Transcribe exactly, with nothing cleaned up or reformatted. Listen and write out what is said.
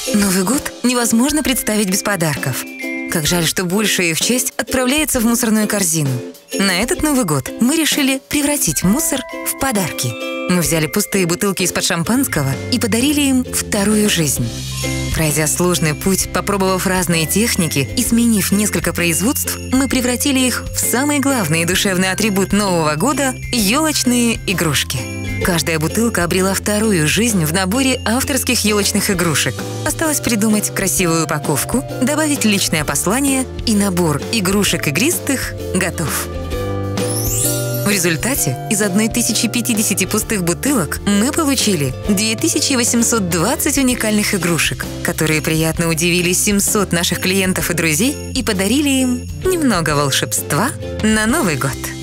Новый год невозможно представить без подарков. Как жаль, что большая их часть отправляется в мусорную корзину. На этот Новый год мы решили превратить мусор в подарки. Мы взяли пустые бутылки из-под шампанского и подарили им вторую жизнь. Пройдя сложный путь, попробовав разные техники и сменив несколько производств, мы превратили их в самый главный и душевный атрибут Нового года – елочные игрушки. Каждая бутылка обрела вторую жизнь в наборе авторских елочных игрушек. Осталось придумать красивую упаковку, добавить личное послание, и набор игрушек игристых готов. В результате из тысячи пятидесяти пустых бутылок мы получили две тысячи восемьсот двадцать уникальных игрушек, которые приятно удивили семьсот наших клиентов и друзей и подарили им немного волшебства на Новый год.